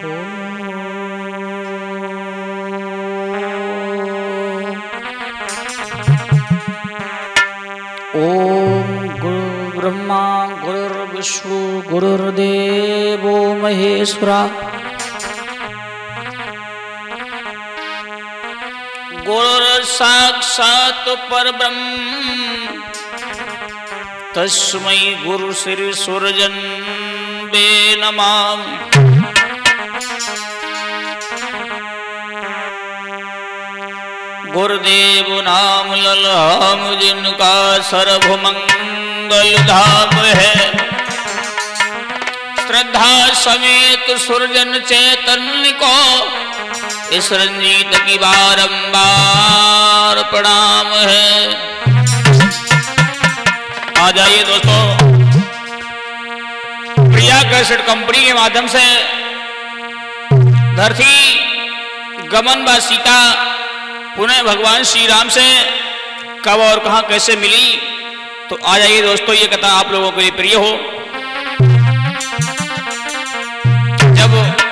ओम गुरु ब्रह्मा गुरुर्विष्णु गुरुर्देवो महेश्वरा गुरुर् साक्षात् परब्रह्म तस्मै गुरु श्री सूर्यजन्मे नमः। गुरुदेव नाम ललहाम जिनका सर्वमंगल धाम है। श्रद्धा समेत सुरजन चैतन्य को इस रंजीत की बारंबार प्रणाम है। आ जाइए दोस्तों, प्रिया कैसेट कंपनी के माध्यम से धरती गमन व सीता पुनः भगवान श्री राम से कब और कहां कैसे मिली, तो आ जाइए दोस्तों, ये कथा आप लोगों के लिए प्रिय हो। जब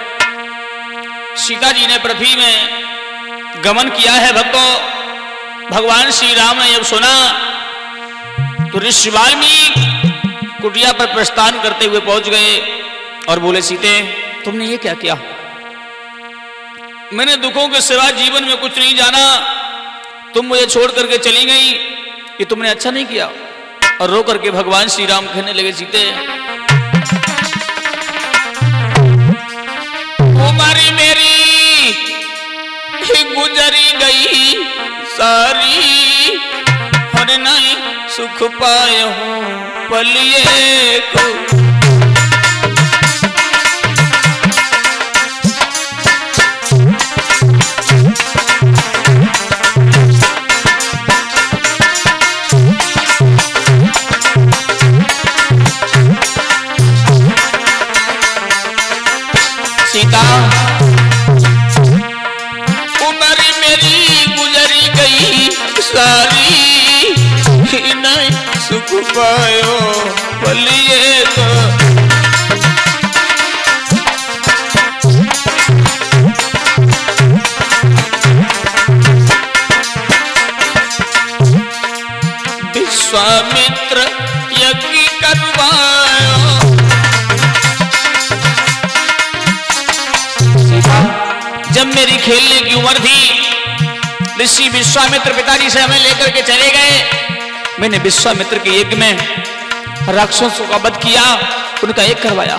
सीता जी ने पृथ्वी में गमन किया है भक्तों, भगवान श्री राम ने जब सुना तो ऋषि वाल्मीकि कुटिया पर प्रस्थान करते हुए पहुंच गए और बोले, सीते तुमने ये क्या किया? मैंने दुखों के सिवा जीवन में कुछ नहीं जाना, तुम मुझे छोड़ करके चली गई, ये तुमने अच्छा नहीं किया। और रो करके भगवान श्री राम कहने लगे, सीते उम्र मेरी गुजरी गई सारी, और नहीं सुख पाए हूं पलिए को। सीता उम्र मेरी गुजरी गई सारी, नहीं सुख पायो पलिए तो। विश्वामित्र यज्ञ करवायो, जब मेरी खेलने की उम्र थी, ऋषि विश्वामित्र पिताजी से हमें लेकर के चले गए। मैंने विश्वामित्र के यज्ञ में राक्षसों का वध किया, उनका यज्ञ करवाया।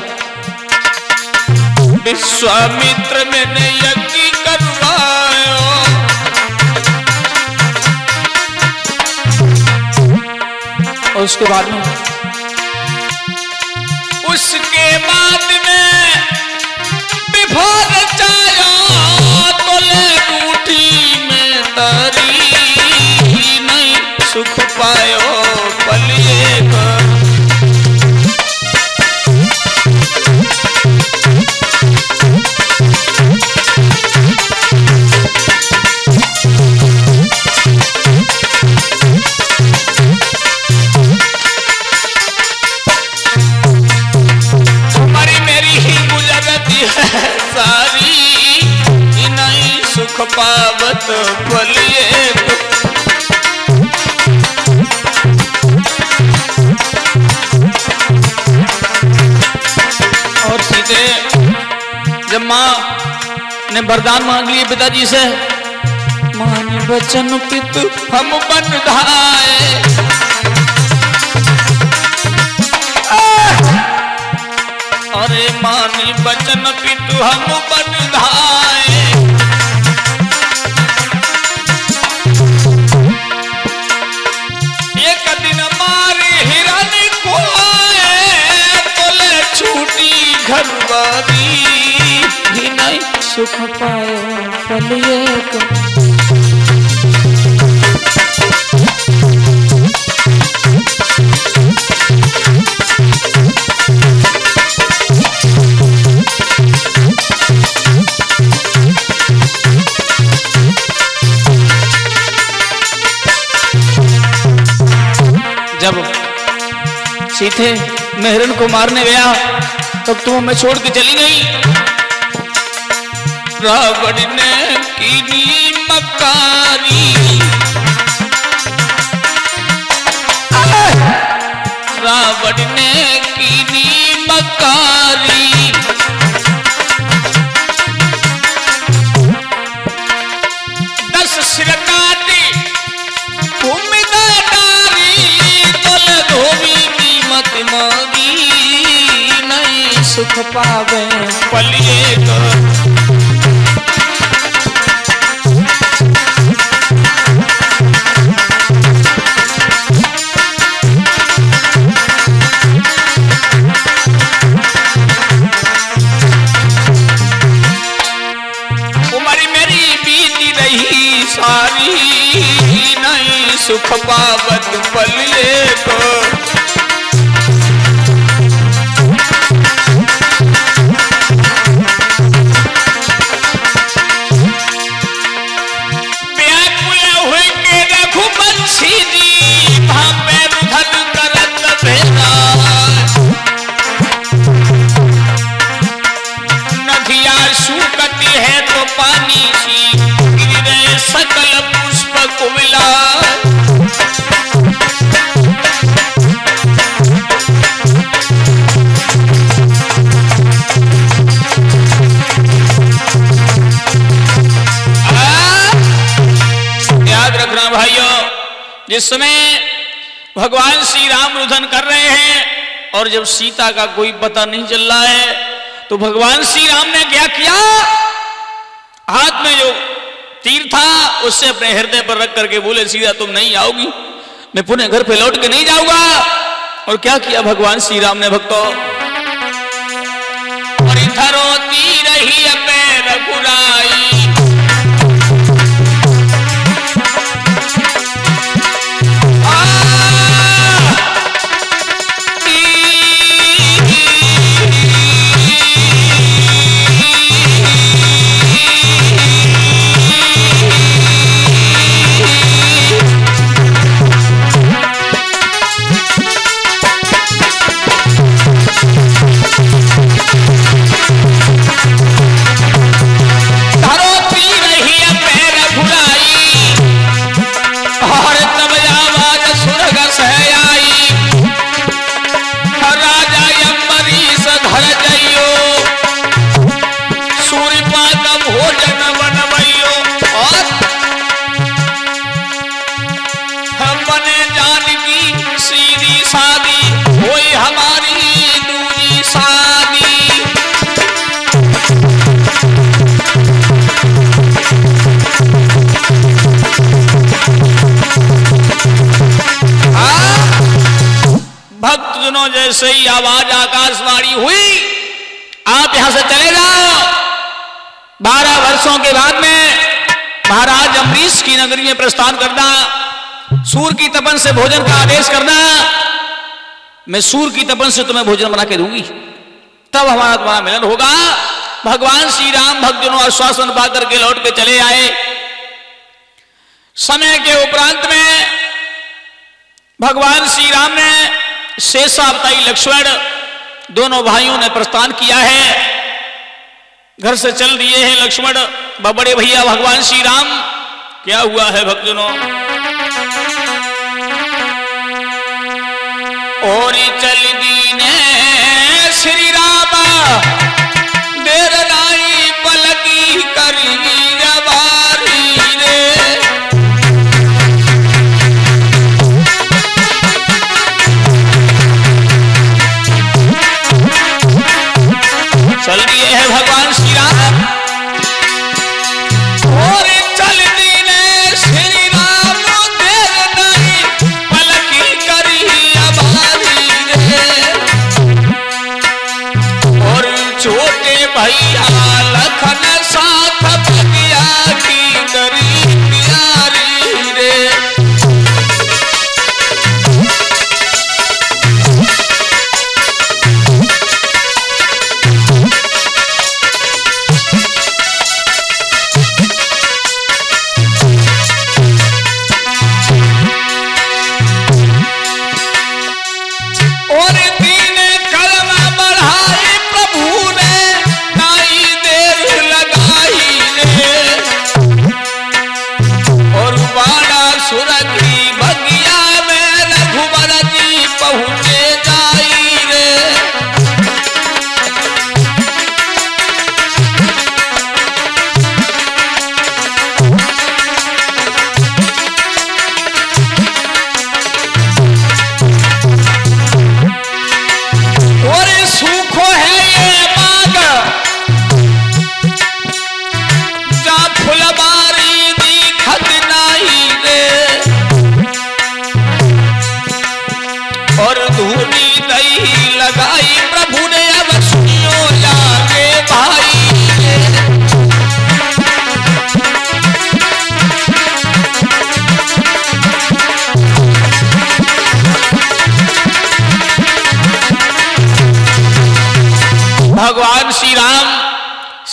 विश्वामित्र मैंने यज्ञ करवाया, और उसके बाद में विभोर चाया तोले रूठी में तारी, नहीं सुख पायो पलिए का। सारी नहीं सुख पावत पलिए को। और सीधे जब मां ने वरदान मांग लिए पिताजी से, मानी बचन पितु हम बंधाए, अरे मानी बचन पितु हम बंधाए, एक दिन मारी हिरन को तोले छूटी घरवारी, ही नहीं सुख पायो पलिए को। जब सीते मेहरन को मारने गया तब तुम हमें छोड़ के चली गई। रावण ने कीनी मकारी, रावण ने कीनी मकारी। 10 सिर काटी भूमि डारी, तल धोबी कीमत मारी, नहीं सुख पावे पलिए को। सारी नहीं सुख पावत पलिए को। व्याकुल हुए के रघुवंशी जी, भापे रुधन करत भेदा, नदिया सूखती है तो पानी सी, सकल पुष्प कुमिला। याद रखना भाइयों, जिस समय भगवान श्री राम रुदन कर रहे हैं और जब सीता का कोई पता नहीं चल रहा है, तो भगवान श्री राम ने क्या किया, हाथ में जो तीर था उससे अपने हृदय पर रख करके बोले, सीता तुम नहीं आओगी, मैं पुनः घर पे लौट के नहीं जाऊंगा। और क्या किया भगवान श्री राम ने भक्तों, और इधर तीर ही अपने रघुराई, जैसे ही आवाज आकाशवाणी हुई, आप यहां से चले जाओ। 12 वर्षों के बाद में महाराज अम्बरीश की नगरी में प्रस्थान करना, सूर की तपन से भोजन का आदेश करना, मैं सूर की तपन से तुम्हें भोजन बना के दूंगी, तब हमारा तुम्हारा मिलन होगा। भगवान श्री राम भक्तजनों आश्वासन पाकर के लौट के चले आए। समय के उपरांत में भगवान श्री राम ने शेषावतारी लक्ष्मण दोनों भाइयों ने प्रस्थान किया है, घर से चल दिए हैं लक्ष्मण। बड़े भैया भगवान श्री राम, क्या हुआ है भक्तजनों, और चल दीने श्री रामा, देर नाई पलकी करी जवारी रे। चल दिए हैं भगवान श्री राम, और चल दीने श्री राम, देर नाई पलकी करी अबारी रे। और छोटे भैया लखन साथ भगिया की करी प्यारी रे। और दीन कलम बढ़ाई प्रभु ने, नाई दे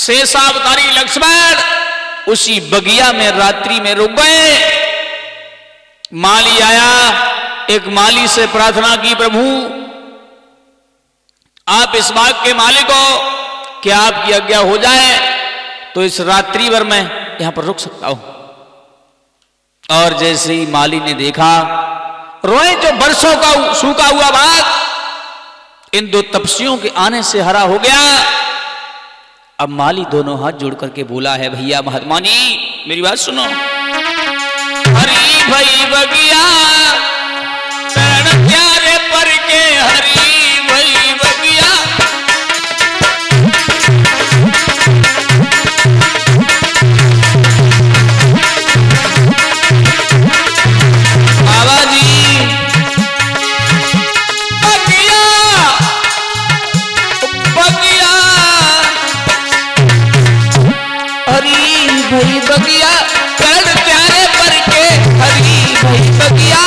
शेषावतारी लक्ष्मण उसी बगिया में रात्रि में रुक गए। माली आया, एक माली से प्रार्थना की, प्रभु आप इस बाग के मालिक हो, क्या आपकी आज्ञा हो जाए तो इस रात्रि भर मैं यहां पर रुक सकता हूं। और जैसे ही माली ने देखा, रोए जो बरसों का सूखा हुआ बाग इन दो तपस्वियों के आने से हरा हो गया। अब माली दोनों हाथ जोड़ करके बोला है, भैया महात्मा जी मेरी बात सुनो। हरी भई बगिया शरण प्यारे पर के, हरी भई बगिया। बाबा जी बगिया बगिया, हरी भई बगिया शरण प्यारे पर के, हरी भई बगिया।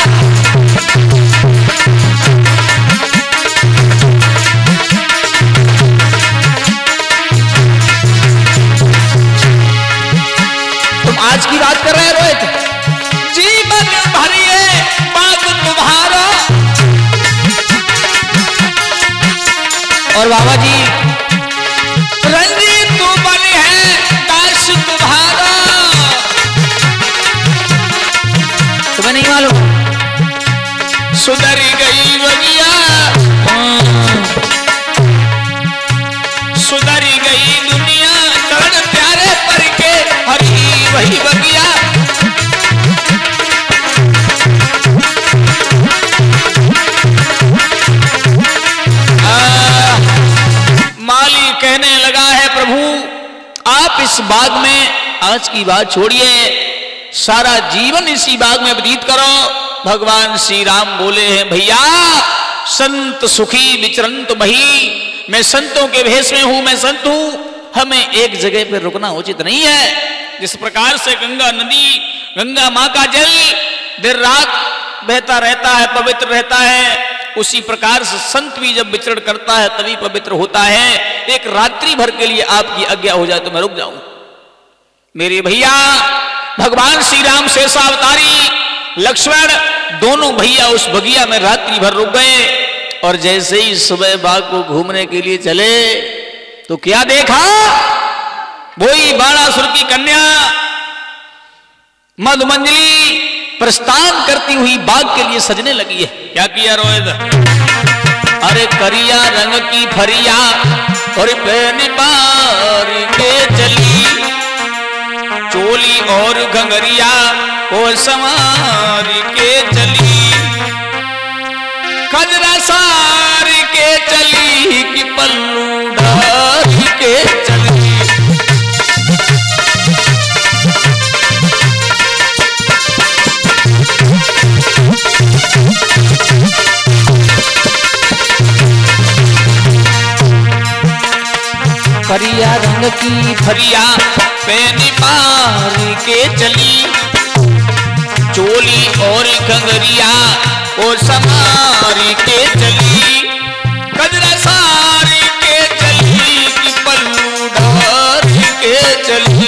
तुम आज की बात कर रहे हैं रोहित? जीवन भरिए बाग तुम्हारा। और बाबा जी रंजीत तू बने है दास तुम्हारा। तुम्हें नहीं मालूम? सुधरी गई बगिया, सुधरी गई दुनिया शरण प्यारे पर के, हरी वही बगिया। माली कहने लगा है, प्रभु आप इस बाग में आज की बात छोड़िए, सारा जीवन इसी बाग में व्यतीत करो। भगवान श्री राम बोले हैं, भैया संत सुखी विचरंत मही, मैं संतों के भेष में हूं, मैं संत हूं, हमें एक जगह पर रुकना उचित नहीं है। जिस प्रकार से गंगा नदी, गंगा माँ का जल देर रात बहता रहता है, पवित्र रहता है, उसी प्रकार से संत भी जब विचरण करता है तभी पवित्र होता है। एक रात्रि भर के लिए आपकी आज्ञा हो जाए तो मैं रुक जाऊं। मेरे भैया भगवान श्री राम शेषावतारी लक्ष्मण दोनों भैया उस बगिया में रात्रि भर रुक गए। और जैसे ही सुबह बाग को घूमने के लिए चले तो क्या देखा, वही बाणासुर की कन्या मधुमंजली प्रस्थान करती हुई बाग के लिए सजने लगी है। क्या किया रोहित? अरे करिया रंग की फरिया और पहनी पार के चली, चोली और घंगरिया और संवार के चली, कजरा सार के चली कि पल्लू ढार के चली। करिया रंग की फरिया पहनी पार के चली, चोली और घंगरिया और समार के चली, कजरा सार के चली कि पल्लू ढार के चली।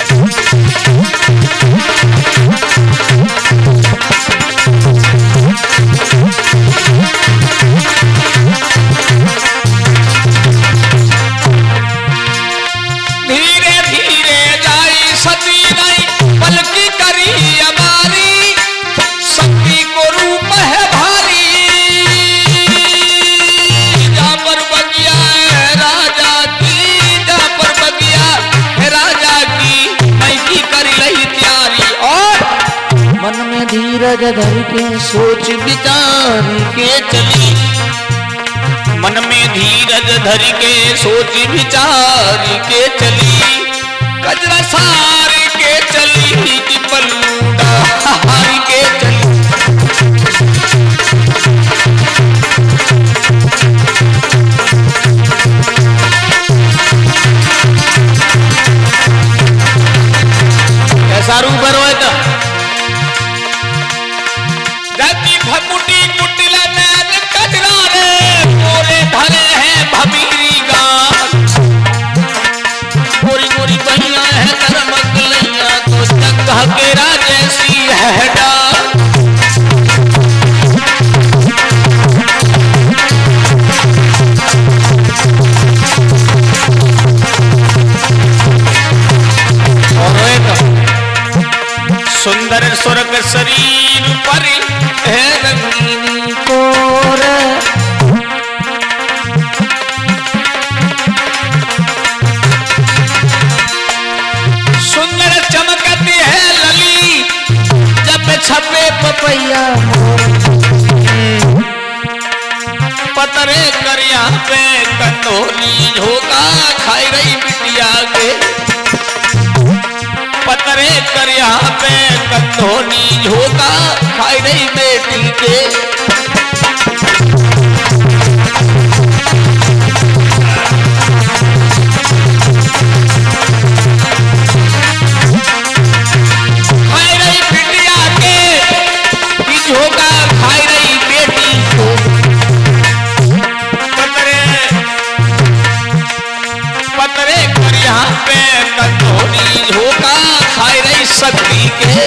धीरज धर के सोच विचार के चली, मन में धीरज धर के सोच विचार के चली, कजरा सार के चली कि पल्लू ढार के चली। कैसा रूप है भमुटी कुटिला नैन कजरा रे, मोरे धरे हैं भमीरी गान, मोरी सुंदर स्वर्ग शरीर पर है रंगीनी कोर। सुंदर चमकती है लली जब छपे पपैया पतरे करिया पे कंदोली झोंका खाई रही बिटिया के। पतरे करिया पे कंदोली झोंका खाई रही बेटी के। खाई रही बिटिया के झोंका खाई रही बेटी को। पतरे करिया पे कंदोली झोंका खाई रही शक्ति के।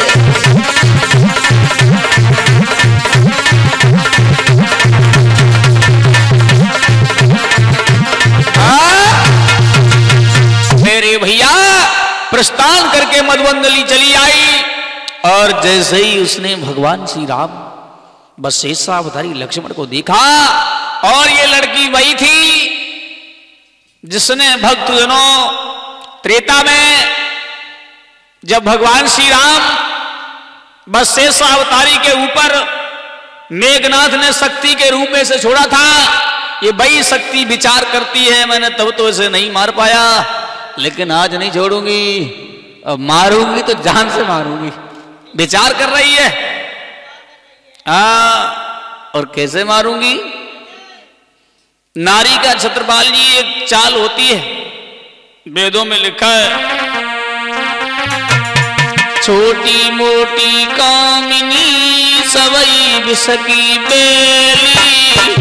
मेरे भैया प्रस्थान करके मधुवंदली चली आई और जैसे ही उसने भगवान श्री राम बस शेषावतारी लक्ष्मण को देखा और ये लड़की वही थी जिसने भक्तजनों त्रेता में जब भगवान श्री राम बस शेषावतारी के ऊपर मेघनाथ ने शक्ति के रूप में से छोड़ा था। ये वही शक्ति विचार करती है मैंने तब तो इसे नहीं मार पाया लेकिन आज नहीं छोड़ूंगी, अब मारूंगी तो जान से मारूंगी। विचार कर रही है और कैसे मारूंगी। नारी का छत्रपाल जी एक चाल होती है, वेदों में लिखा है छोटी मोटी कामिनी सवई बिसकी बेली।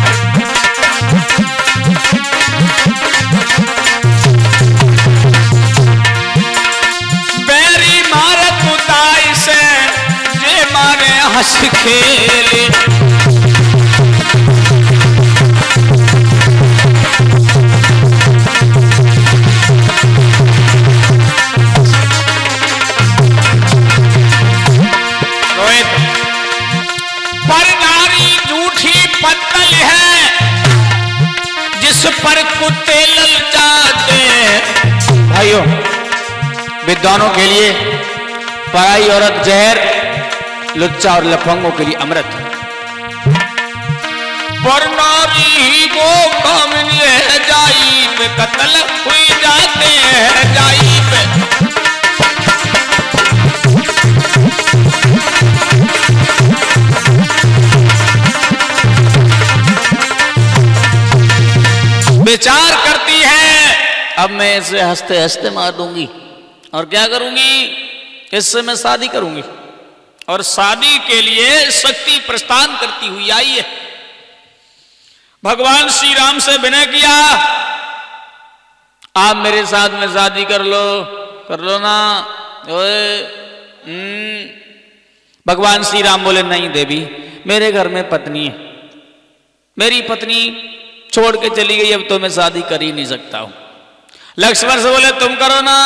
बैरी मारे पुताई से जे मारे हंस खेले। पर नारी झूठी पत्तल है जिस पर कुत्ते ललचाते हैं। भाइयों विद्वानों के लिए पराई औरत जहर, लुच्चा और लफंगों के लिए अमृत। पर नारी वो कामिनी है जाई पे कत्ल हुई जाते हैं जाई पे। विचार करती है अब मैं इसे हंसते हंसते मार दूंगी और क्या करूंगी, इससे मैं शादी करूंगी। और शादी के लिए शक्ति प्रस्थान करती हुई आई है। भगवान श्री राम से विनय किया आप मेरे साथ में शादी कर लो ना। ओए भगवान श्री राम बोले नहीं देवी मेरे घर में पत्नी है, मेरी पत्नी छोड़ के चली गई, अब तो मैं शादी कर ही नहीं सकता हूं। लक्ष्मण से बोले तुम करो ना।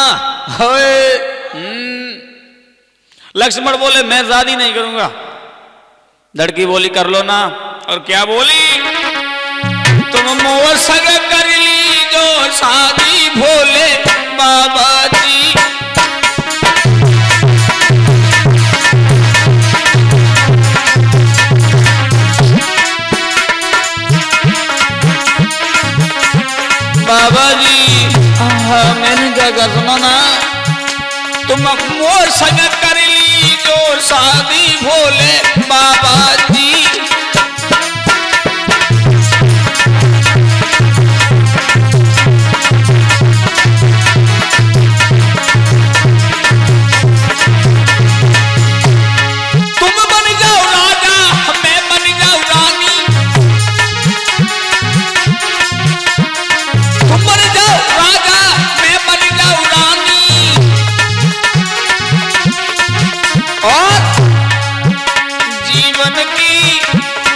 लक्ष्मण बोले मैं शादी नहीं करूंगा। लड़की बोली कर लो ना। और क्या बोली, तुम मोह संग कर ली जो शादी भोले बाबा जी। बाबा जी मैंने जगह सुना तुम मोर संग कर ली जो शादी भोले बाबा जी। तुम बन जाओ राजा मैं बन जाऊं रानी। तुम बन जाओ राजा मैं बन जाऊं रानी। और जीवन की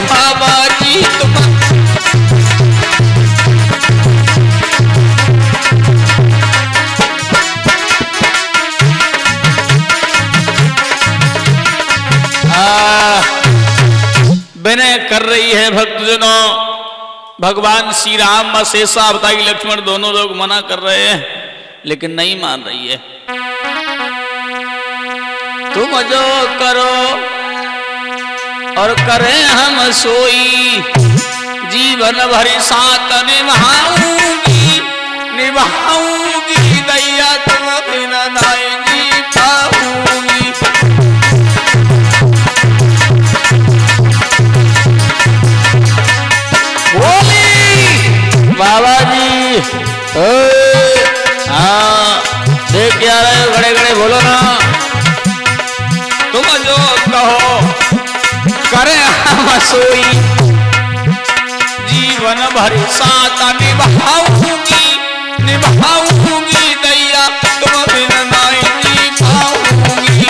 बाबा जी तुम। विनय कर रही है भक्तजनों। भगवान श्री राम व शेषा अवतारी लक्ष्मण दोनों लोग मना कर रहे हैं, लेकिन नहीं मान रही है। तुम जो करो और करें हम सोई, जीवन भर साथ निभाऊंगी निभाऊंगी दैया तुम बिना नाई जी पाऊंगी। बाबा जी हाँ देख क्या रहे हो, घड़े घड़े बोलो ना। तुम जो कहो करे हम सोई, जीवन भर साथ निभाऊंगी निभाऊंगी दैया तुम बिना नाई जी पाऊंगी।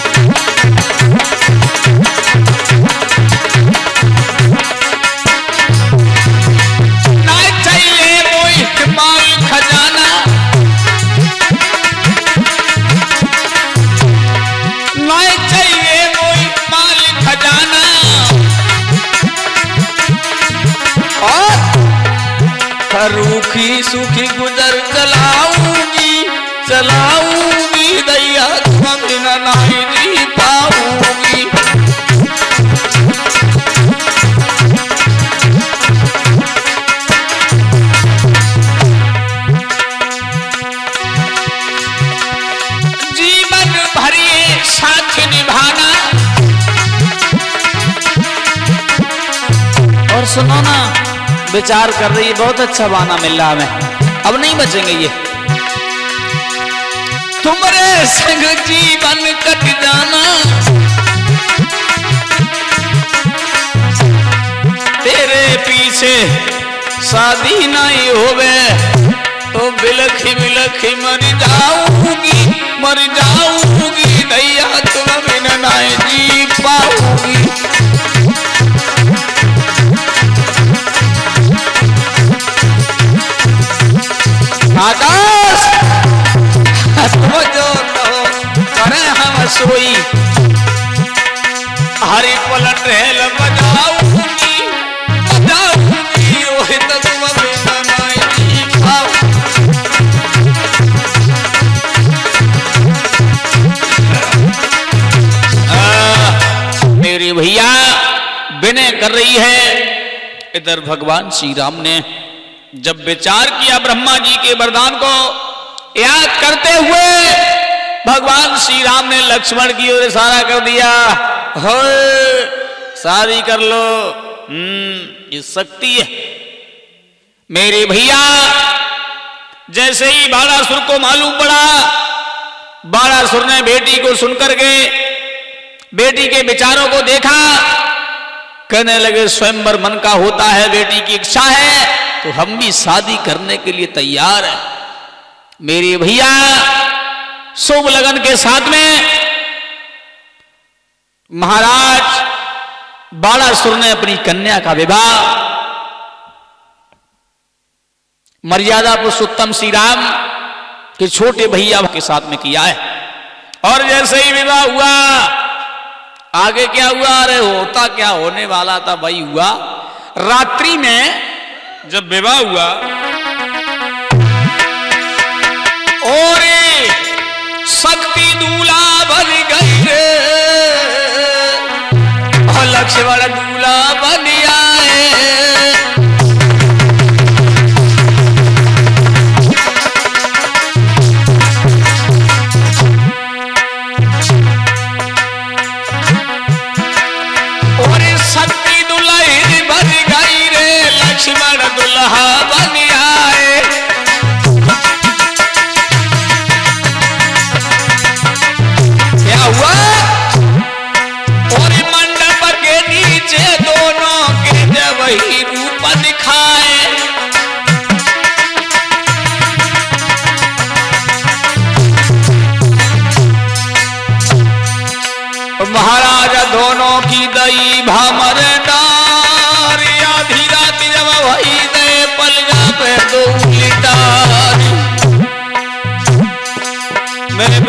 रूखी सूखी गुजर चलाऊंगी चलाऊंगी दैया तुम बिना नहीं जी पाऊंगी। जीवन भर ये साथ निभाना। और सुनो ना, विचार कर रही है, बहुत अच्छा बहाना मिल रहा हमें, अब नहीं बचेंगे ये। तुम्हारे संग जीवन कट जाना, तेरे पीछे शादी नहीं होवे तो बिलखी बिलखी मर जाऊंगी दैया तुम बिना नहीं जी पाऊंगी। आकाश तुम जो कहो करे हम सोई, हरी पलट हेल बजाऊंगी बजाऊंगी ओहे तो तुम बिना नहीं जी पाऊंगी। मेरे भैया विनय कर रही है। इधर भगवान श्री राम ने जब विचार किया ब्रह्मा जी के वरदान को याद करते हुए, भगवान श्री राम ने लक्ष्मण की ओर इशारा कर दिया, हो शादी कर लो। ये शक्ति है मेरे भैया। जैसे ही बाणासुर को मालूम पड़ा, बाणासुर ने बेटी को सुनकर के बेटी के विचारों को देखा, कहने लगे स्वयंवर मन का होता है, बेटी की इच्छा है तो हम भी शादी करने के लिए तैयार हैं। मेरे भैया शुभ लगन के साथ में महाराज बाणासुर ने अपनी कन्या का विवाह मर्यादा पुरुषोत्तम श्री राम के छोटे भैया के साथ में किया है। और जैसे ही विवाह हुआ, आगे क्या हुआ, अरे होता क्या होने वाला था भाई हुआ। रात्रि में जब विवाह हुआ और शक्ति दूल्हा बन गई रे, और लक्ष्मण दूल्हा बन आए। और शक्ति दुल्हन बन गई रे, लक्ष्मण दुल्हा बन आए। क्या हुआ, और मंडप के नीचे दोनों के जब ही रूप दिखाए। महाराजा दोनों की दई भमर डाल,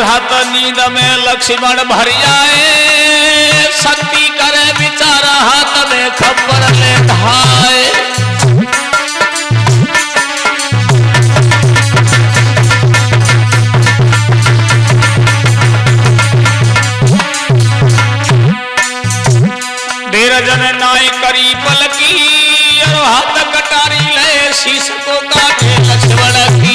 हत नींद में लक्ष्मण भर जाए, शक्ति करे बिचारा हाथ में खबर ले धाए। जन नाय करी पलकी, हाथ कटारी ले शीश को काटे लक्ष्मण की।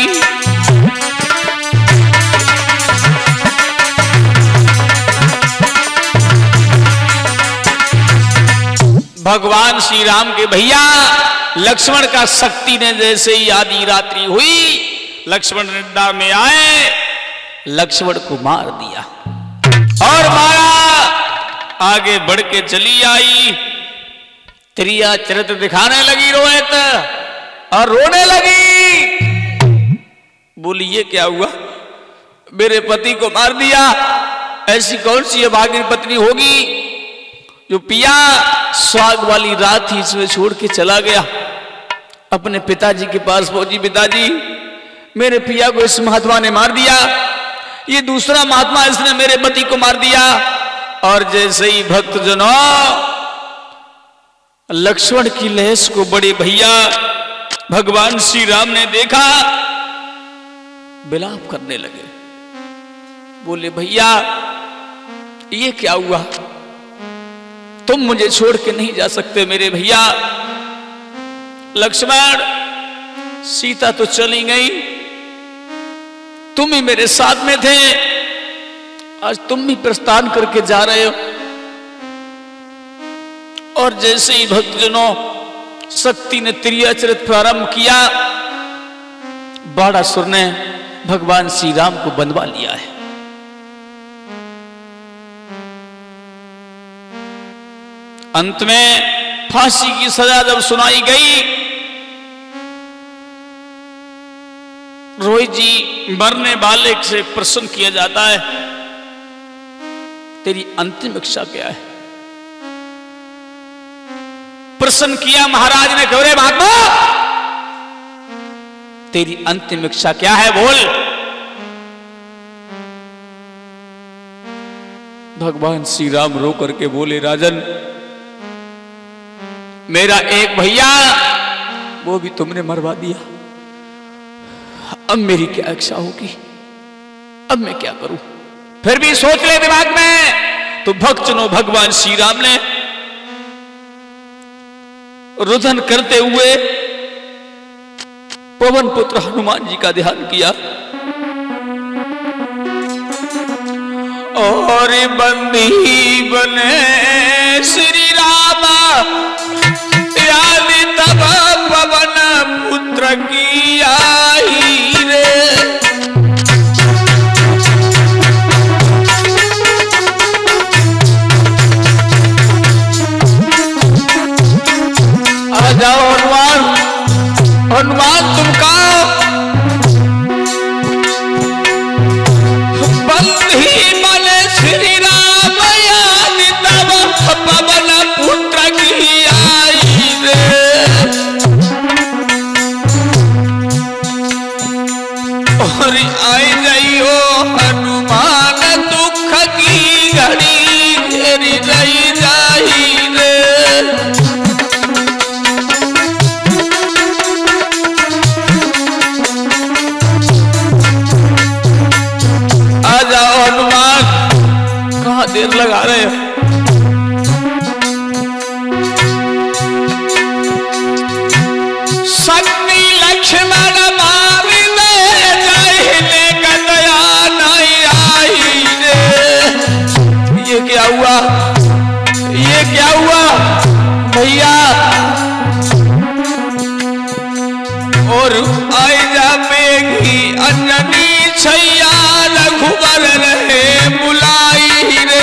भगवान श्री राम के भैया लक्ष्मण का शक्ति ने जैसे ही आधी रात्रि हुई, लक्ष्मण निद्रा में आए, लक्ष्मण को मार दिया और मारा। आगे बढ़ के चली आई, त्रिया चरित्र दिखाने लगी रोहित और रोने लगी। बोली ये क्या हुआ, मेरे पति को मार दिया, ऐसी कौन सी अभागिन पत्नी होगी जो पिया सुहाग वाली रात ही इसमें छोड़ के चला गया। अपने पिताजी के पास पहुंची, पिताजी मेरे पिया को इस महात्मा ने मार दिया, ये दूसरा महात्मा इसने मेरे पति को मार दिया। और जैसे ही भक्तजनों लक्ष्मण की लहस को बड़े भैया भगवान श्री राम ने देखा, विलाप करने लगे। बोले भैया ये क्या हुआ, तुम मुझे छोड़ के नहीं जा सकते मेरे भैया। लक्ष्मण सीता तो चली गई, तुम ही मेरे साथ में थे, आज तुम भी प्रस्थान करके जा रहे हो। और जैसे ही भक्तजनों शक्ति ने त्रियाचरित प्रारंभ किया, बाणासुर ने भगवान श्री राम को बंधवा लिया है। अंत में फांसी की सजा जब सुनाई गई, रोहित जी मरने वाले से प्रश्न किया जाता है, तेरी अंतिम इच्छा क्या है? प्रश्न किया महाराज ने, गौरे महात्मा तेरी अंतिम इच्छा क्या है, बोल। भगवान श्री राम रो करके बोले, राजन मेरा एक भैया वो भी तुमने मरवा दिया, अब मेरी क्या इच्छा होगी, अब मैं क्या करूं? फिर भी सोच ले दिमाग में। तो भक्तजनों भगवान श्री राम ने रुदन करते हुए पवन पुत्र हनुमान जी का ध्यान किया और बंदी बने श्री राम याद तब पवन पुत्र की आई रे। आ जाओ हनुमान, हनुमान तुम कहो, बंदी बने श्री राम याद तब पवन पुत्र की आई रे। और आई जाइयो हनुमान दुख की घड़ी घेरी रही जाई रे। आ जाओ हनुमान, कहां देर लगा रहे हो? शक्ति लक्ष्मण मार ले जाइले कदया नहीं आई रे। ये क्या हुआ, ये क्या हुआ भैया? और आई जाएगी अंजनी छैया रघुवर रहे बुलाई रे।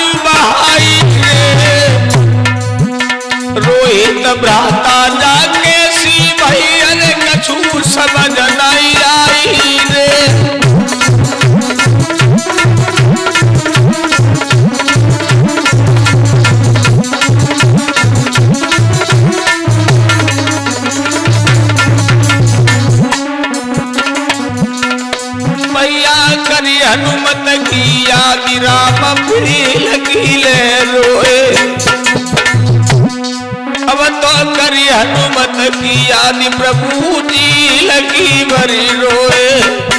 भ्राता जाके हनुमत की आदि प्रभु जी लगी भरी रोए।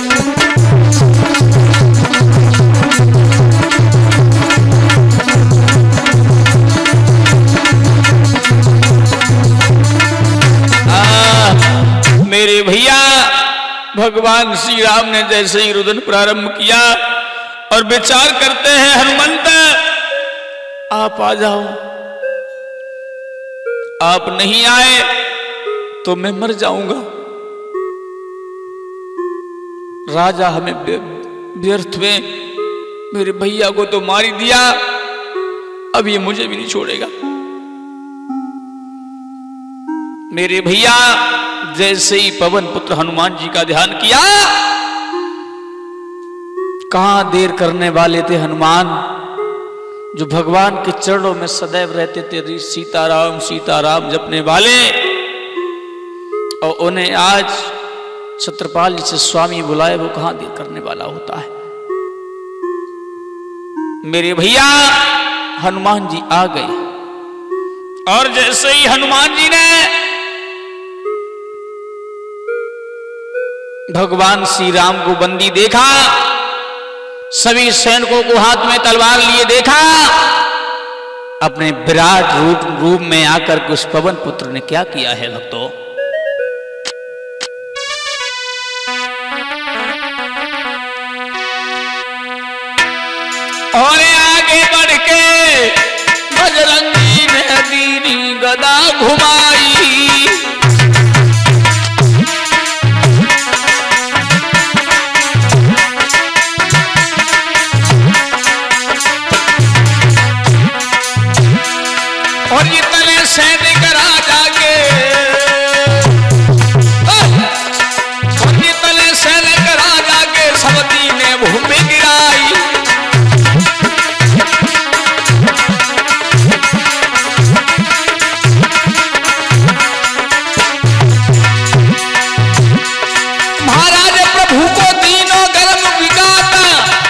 मेरे भैया भगवान श्री राम ने जैसे ही रुदन प्रारंभ किया और विचार करते हैं हनुमंत आप आ जाओ, आप नहीं आए तो मैं मर जाऊंगा। राजा हमें व्यर्थ में मेरे भैया को तो मार ही दिया, अब ये मुझे भी नहीं छोड़ेगा। मेरे भैया जैसे ही पवन पुत्र हनुमान जी का ध्यान किया, कहां देर करने वाले थे हनुमान, जो भगवान के चरणों में सदैव रहते थे, सीताराम सीताराम जपने वाले, और उन्हें आज छत्रपाल जी से स्वामी बुलाए, वो कहां देर करने वाला होता है। मेरे भैया हनुमान जी आ गए, और जैसे ही हनुमान जी ने भगवान श्री राम को बंदी देखा, सभी सैनिकों को हाथ में तलवार लिए देखा, अपने विराट रूप में आकर के उस पवन पुत्र ने क्या किया है भक्तों। और आगे बढ़ के बजरंगी ने दीनी गदा घुमाई, और ये तले सैनिक राजा के, और ये तले सैनिक राजा के सब दीने भूमि गिराई। महाराज प्रभु को दीनों गर्म विकाता,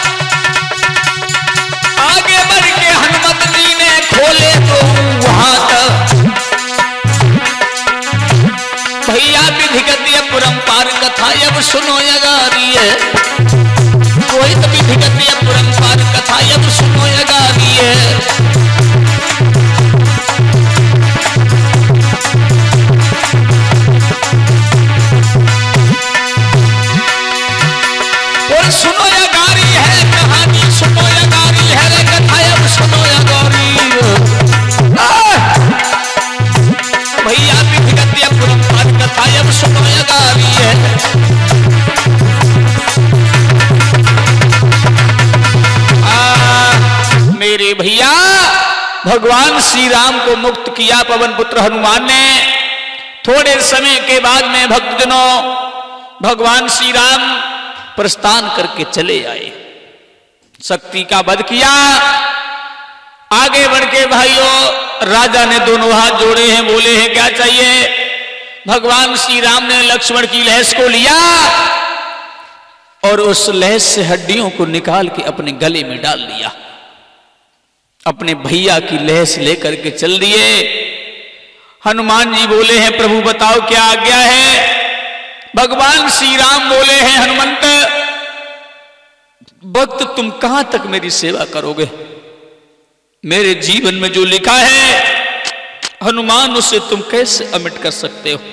आगे बढ़ के हनुमत जी ने खोले तो भैया विधिगतीय परंपार कथा अब सुनो यगारी है, रोहित विधिगतीय परंपार कथा अब सुनो यगारी है। और सुनो यगारी है कहानी, सुनो यगारी है रे कथा अब सुनो यगारी। भैया विधिगतीय परंपार कथा अब सुनो यगारी है। मेरे भैया भगवान श्री राम को मुक्त किया पवन पुत्र हनुमान ने। थोड़े समय के बाद में भक्तजनों भगवान श्री राम प्रस्थान करके चले आए, शक्ति का वध किया। आगे बढ़ के भाइयों राजा ने दोनों हाथ जोड़े हैं, बोले हैं क्या चाहिए। भगवान श्री राम ने लक्ष्मण की लहस को लिया और उस लहस से हड्डियों को निकाल के अपने गले में डाल लिया, अपने भैया की लहस लेकर के चल दिए। हनुमान जी बोले हैं प्रभु बताओ क्या आज्ञा है। भगवान श्री राम बोले हैं हनुमंत भक्त तुम कहां तक मेरी सेवा करोगे, मेरे जीवन में जो लिखा है हनुमान उसे तुम कैसे अमिट कर सकते हो।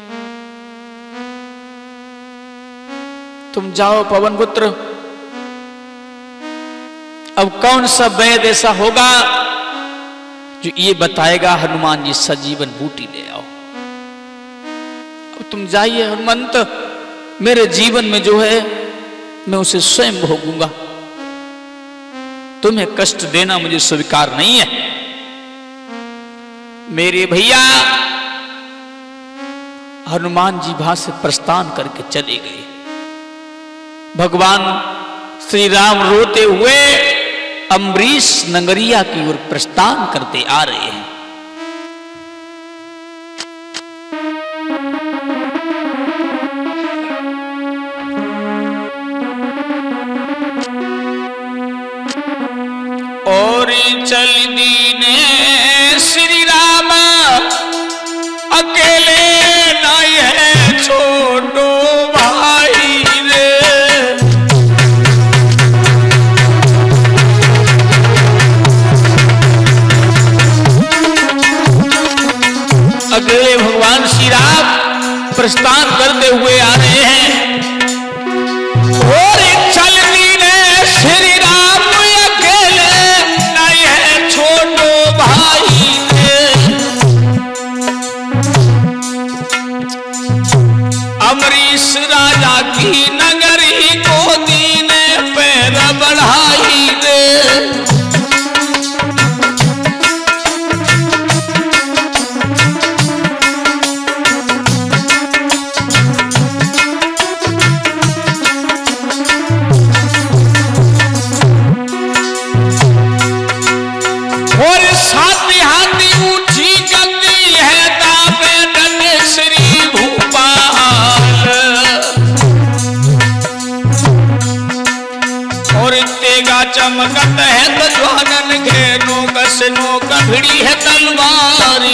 तुम जाओ पवन पुत्र, अब कौन सा वैद ऐसा होगा जो ये बताएगा हनुमान जी सजीवन बूटी ले आओ। अब तुम जाइए हनुमंत, मेरे जीवन में जो है मैं उसे स्वयं भोगूंगा, तुम्हें कष्ट देना मुझे स्वीकार नहीं है। मेरे भैया हनुमान जी वहां से प्रस्थान करके चले गए। भगवान श्री राम रोते हुए अम्बरीश नगरिया की ओर प्रस्थान करते आ रहे हैं। और चल दीने श्री राम अकेले नहीं है छोटो भाई रे। अकेले भगवान श्री राम प्रस्थान करते हुए आ रहे हैं और चलती ने श्री राम अकेले नहीं है छोटो भाई रे। अमरीश राजा की नगरी को दीने पैर बढ़ाई रे। चमकत है तज्वानन के नोक भिड़ी है तलवारी।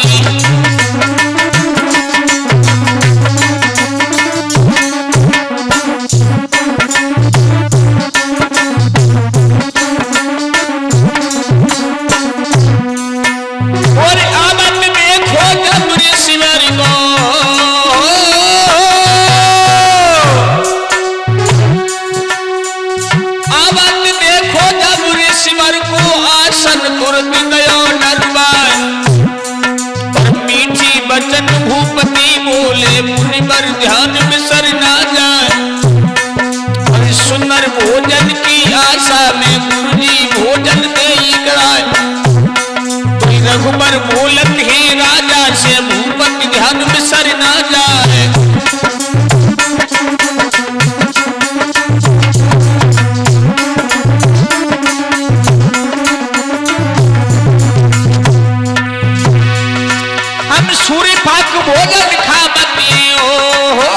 और आमद देखो जब ऋषिवर को आसन कुर्ती दयो नरवान और मीठी बचन भूपति बोले मुनि पर ध्यान बिसर ना जाए। और सुंदर भोजन की आशा में गुरुजी भोजन दे कराए। रघुबर बोलत ही राजा से भूपति ध्यान बिसर ना जाए। सूर्य पाक भोजन खाबती हो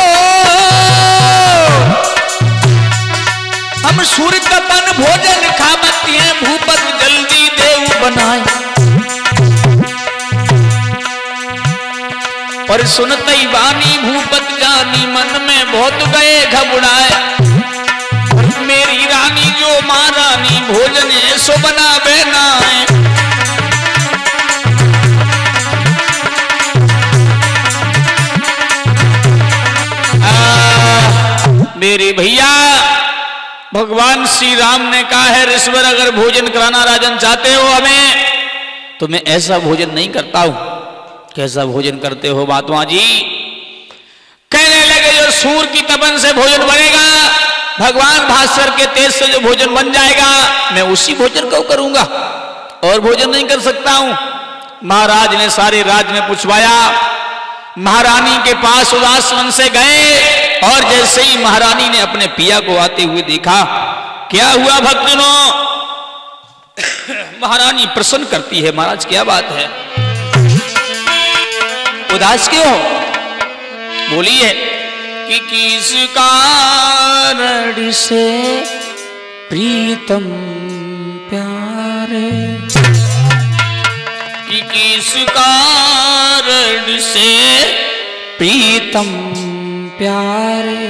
हम सूर्य तपन भोजन खाबती हैं भूपत जल्दी देव बनाए। और सुनते ही वाणी भूपत जानी मन में बहुत गए घबराए। मेरी रानी जो महारानी भोजन ऐसो बनावे ना है। मेरे भैया भगवान श्री राम ने कहा है ऋषिवर अगर भोजन कराना राजन चाहते हो हमें तो मैं ऐसा भोजन नहीं करता हूं। कैसा भोजन करते हो महात्मा जी? कहने लगे जो सूर की तपन से भोजन बनेगा भगवान भास्कर के तेज से जो भोजन बन जाएगा मैं उसी भोजन को करूंगा और भोजन नहीं कर सकता हूं। महाराज ने सारे राज में पूछवाया। महारानी के पास उदास मन से गए और जैसे ही महारानी ने अपने पिया को आते हुए देखा क्या हुआ भक्तों? महारानी प्रसन्न करती है महाराज क्या बात है उदास क्यों हो? बोलिए कि किस कारण से प्रीतम प्यारे कि किस कारण से प्रीतम प्यारे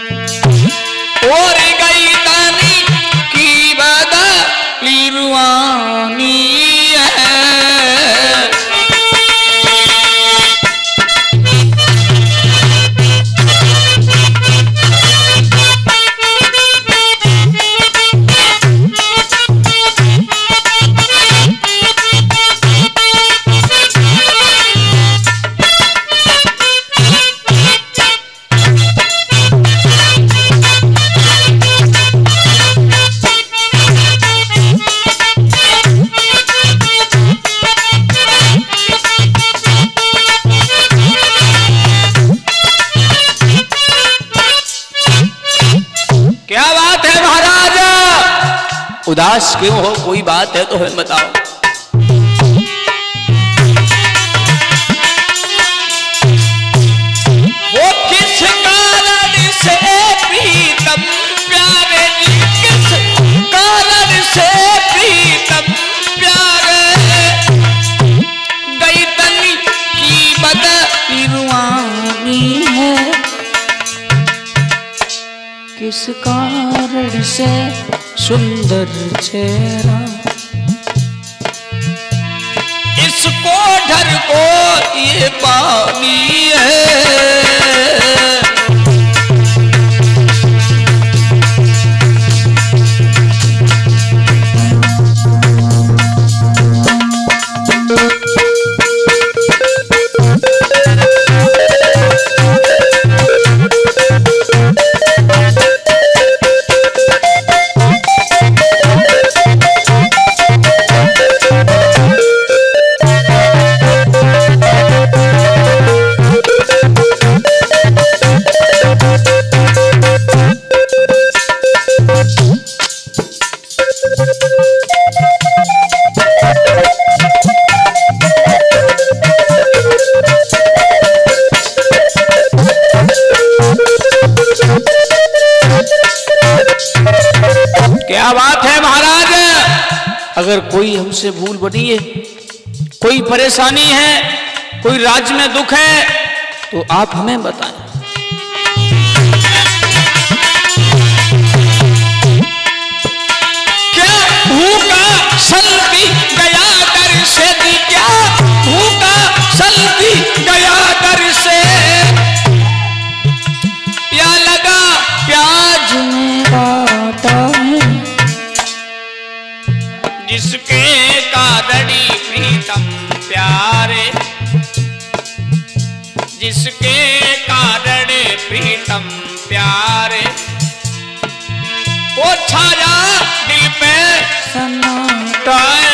और गई तानी की बदली रुआनी है। उदास क्यों हो? कोई बात है तो हमें बताओ। वो किस कारण से प्रीतम प्यारे जी, किस कारण से प्रीतम प्यारे, गई तनी की बदली किस कारण से सुंदर चेहरा, इसको ढर को ये पानी है। क्या बात है महाराज, अगर कोई हमसे भूल बनी है, कोई परेशानी है, कोई राज्य में दुख है, तो आप हमें बताएं। क्या भूखा सल्पी गया दर से, क्या भूखा सल्पी गया दर से, या लगा प्याज में काटा है, जिसके कारणि प्रीतम प्यारे, जिसके कारण प्रीतम प्यारे, वो छाया दिल पे सन्नाटा है।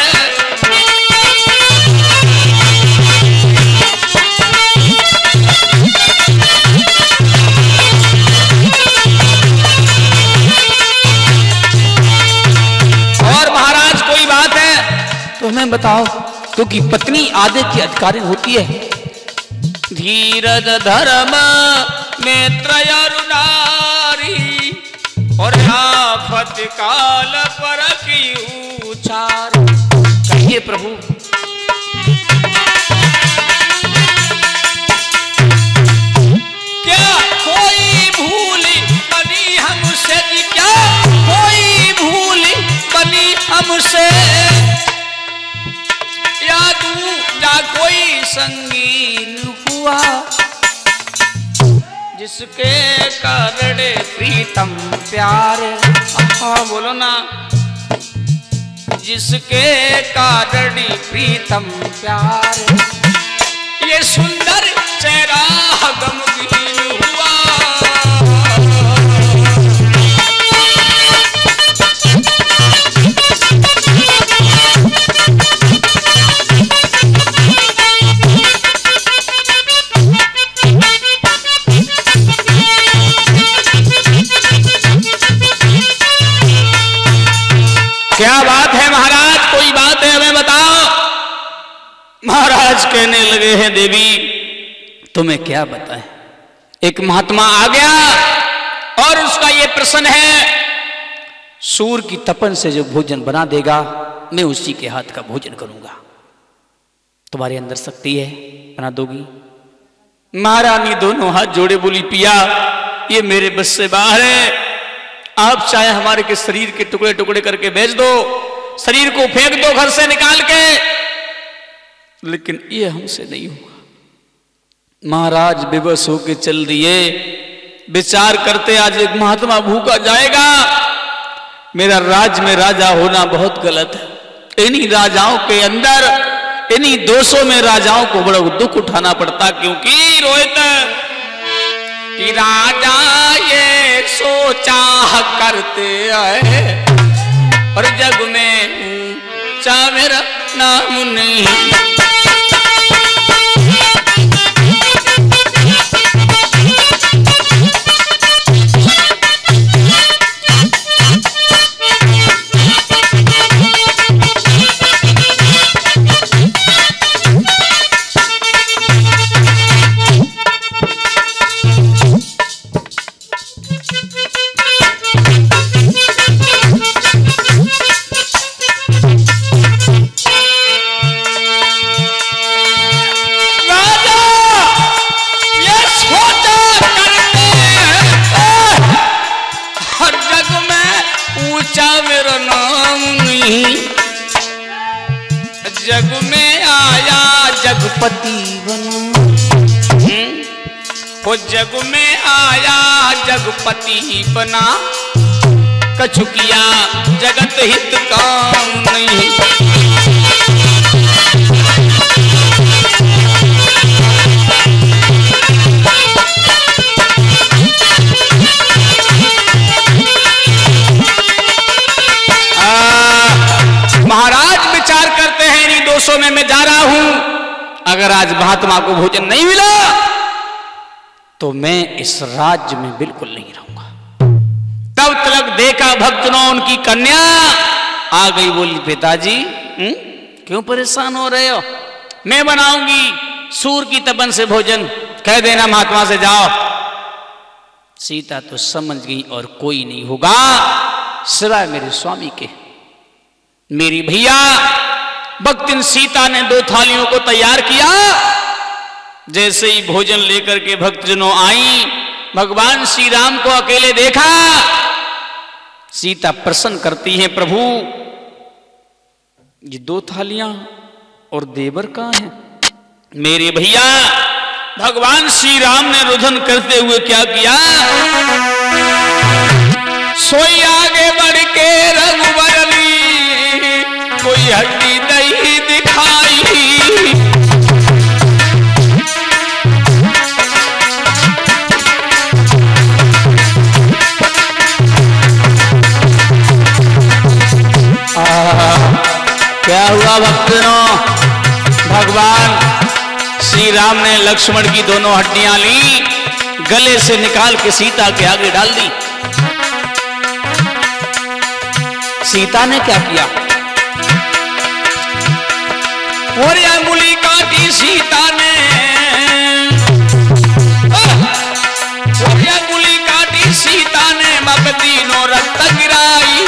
तुम्हें बताओ, क्योंकि पत्नी आदि की अधिकारी होती है। धीरज धर्म नेत्र नारी, और आफत काल पर की उचार। कहिए प्रभु, क्या कोई भूल बनी हमसे, क्या कोई भूल बनी हमसे, या कोई संगीन हुआ, जिसके कारण प्रीतम प्यारे। हाँ बोलो ना, जिसके कारण प्रीतम प्यारे, ये सुंदर चेहरा गमगीन हुआ। क्या बात है महाराज, कोई बात है हमें बताओ। महाराज कहने लगे हैं, देवी तुम्हें क्या बताएं। एक महात्मा आ गया और उसका ये प्रश्न है, सूर की तपन से जो भोजन बना देगा, मैं उसी के हाथ का भोजन करूंगा। तुम्हारे अंदर शक्ति है, बना दोगी? महारानी दोनों हाथ जोड़े बोली, पिया ये मेरे बस से बाहर है। आप चाहे हमारे के शरीर के टुकड़े टुकड़े करके बेच दो, शरीर को फेंक दो घर से निकाल के, लेकिन ये हमसे नहीं हुआ। महाराज बेबस होके चल दिए, विचार करते आज एक महात्मा भूखा जाएगा, मेरा राज्य में राजा होना बहुत गलत है। इन्हीं राजाओं के अंदर, इन्हीं दोषों में राजाओं को बड़ा दुख उठाना पड़ता, क्योंकि रोहित कि राजा ये सोचा करते आए, और जग में ऊंचा मेरा नाम नहीं। जग में आया जगपति बना, हो जग में आया जगपति बना, कछु किया जगत हित काम नहीं। महाराज विचार करते हैं इन्हीं दोषों में मैं जा रहा हूं, अगर आज महात्मा को भोजन नहीं मिला तो मैं इस राज्य में बिल्कुल नहीं रहूंगा। तब तक देखा भक्तों उनकी कन्या आ गई, बोली पिताजी क्यों परेशान हो रहे हो, मैं बनाऊंगी सूर की तपन से भोजन, कह देना महात्मा से जाओ। सीता तो समझ गई और कोई नहीं होगा सिवाय मेरे स्वामी के। मेरी भैया भक्तिन सीता ने 2 थालियों को तैयार किया। जैसे ही भोजन लेकर के भक्तजनों आई, भगवान श्री राम को अकेले देखा। सीता प्रश्न करती हैं, प्रभु ये 2 थालियां और देवर कहां हैं? मेरे भैया भगवान श्री राम ने रुदन करते हुए क्या किया, सोई आगे बढ़ के रघुवरनी कोई हड्डी नहीं दिखाई। क्या हुआ भक्तों, भगवान श्री राम ने लक्ष्मण की दोनों हड्डियां ली, गले से निकाल के सीता के आगे डाल दी। सीता ने क्या किया, और अंगुली काटी सीता ने, और अंगुली काटी सीता ने, मग तीनों रक्त गिराई।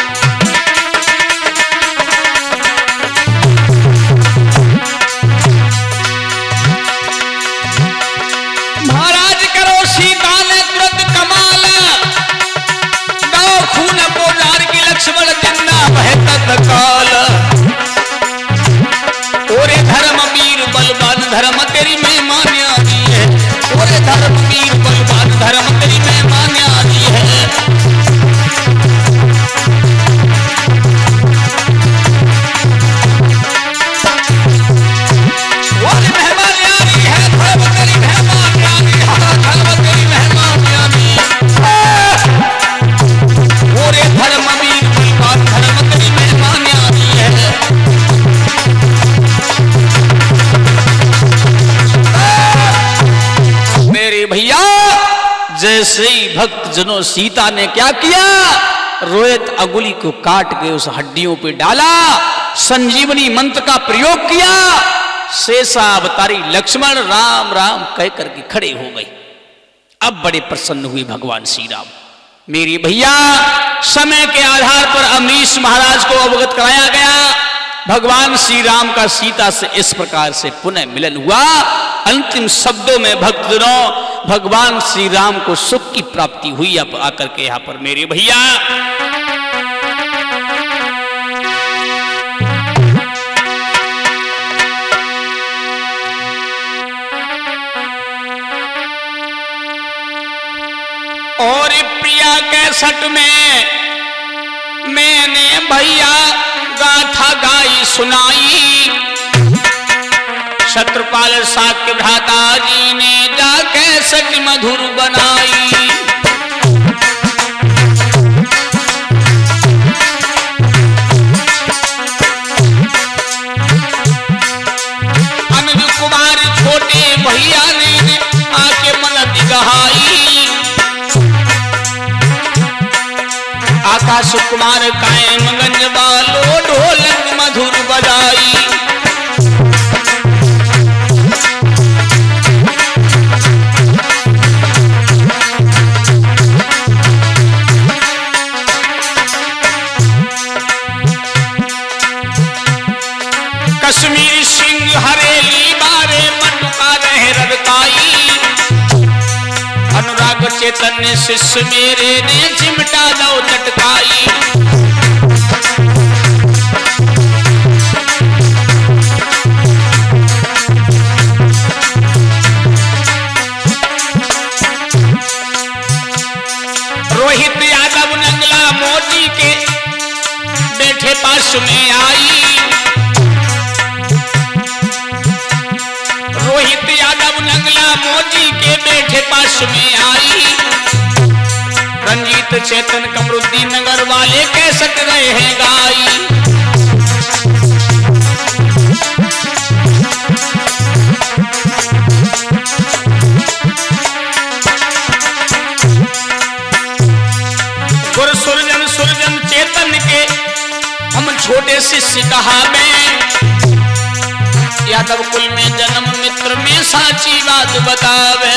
महाराज करो सीता ने तुरंत कमाल, गाओ खून को जार की लक्ष्मण जिंदा बहता तत्काल। ओरे धर्म वीर बलवान धर्म तेरी मेहमान आती है, ओरे धर्म वीर बलवान धर्म तेरी मेहमान आती है। ओरे मेहमान आती है, धर्म तेरी मेहमान आती है, धर्म तेरी मेहमान आती है। ओरे धर्म वीर बलवान धर्म तेरी मेहमान आती है। मेरे भैया जैसे ही भक्त जनों सीता ने क्या किया, रोहित अंगुली को काट के उस हड्डियों पे डाला, संजीवनी मंत्र का प्रयोग किया। शेषा अवतारी लक्ष्मण राम राम कह करके खड़े हो गए। अब बड़े प्रसन्न हुए भगवान श्री राम। मेरी भैया समय के आधार पर अमरीश महाराज को अवगत कराया गया। भगवान श्री राम का सीता से इस प्रकार से पुनः मिलन हुआ। अंतिम शब्दों में भक्तजनों भगवान श्री राम को सुख की प्राप्ति हुई आकर के यहां पर। मेरे भैया और प्रिया कैसेट में मैंने भैया गाथा गाई सुनाई। शत्रुपाल साक्य भ्राता जी ने जा कैसेट मधुर बनाई। अनुज कुमार छोटे भैया ने आके मन दिगहाई। आकाश कुमार कायमगंज वालों ढोलक मधुर बजाई। कश्मीर सिंह हरेली बारे मटुका रहे रड़काई। अनुराग चैतन्य शिष्य मेरे ने चिमटा दो चटकाई। वश में आई। रंजीत चेतन कमरुद्दीन नगर वाले कैसेट रहे हैं गाई। गुर सुरजन चेतन के हम छोटे शिष्य कहा में, यादव कुल में जन्म मित्र में साची बात बतावे।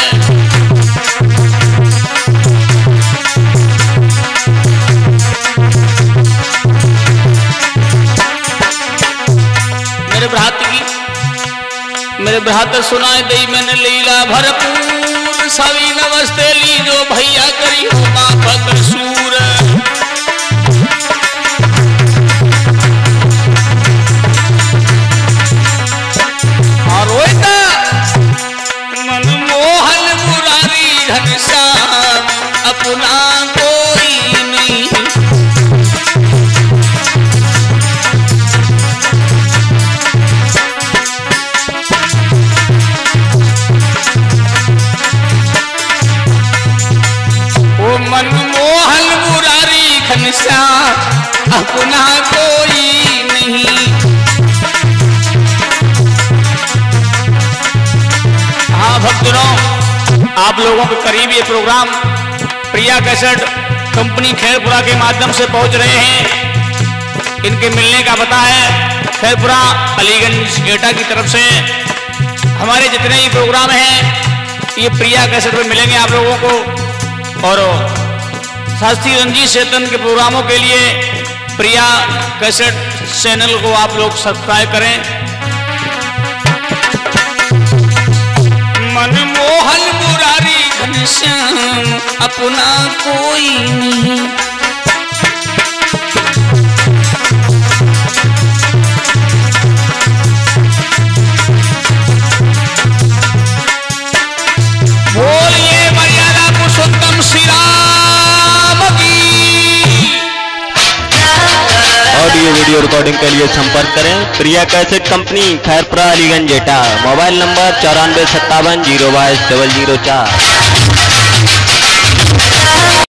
मेरे भ्रात सुनाए दई मैंने लीला भरपूर। सभी नमस्ते लीजो भैया करी हो माफत सूर। और मनमोहन मुरारी घनश्याम अपना कोई नहीं। मनमोहन मुरारी घनश्याम अपना कोई नहीं। हाँ भक्तों, आप लोगों के करीब ये program Priya cassette company Khairpura के माध्यम से पहुंच रहे हैं। इनके मिलने का पता है खैरपुरा अलीगंज गेटा की तरफ से। हमारे जितने ही प्रोग्राम हैं ये प्रिया कैसेट में मिलेंगे आप लोगों को। और शास्त्री रंजीत चेतन के प्रोग्रामों के लिए प्रिया कैसेट चैनल को आप लोग सब्सक्राइब करें। मनमोहन मुरारी घनश्याम अपना कोई नहीं। बोलिए मर्यादा पुरुषोत्तम श्री राम की। ऑडियो वीडियो रिकॉर्डिंग के लिए संपर्क करें प्रिया कैसेट कंपनी खैरपुरा अलीगंज जेटा। Mobile number 9457 022 004।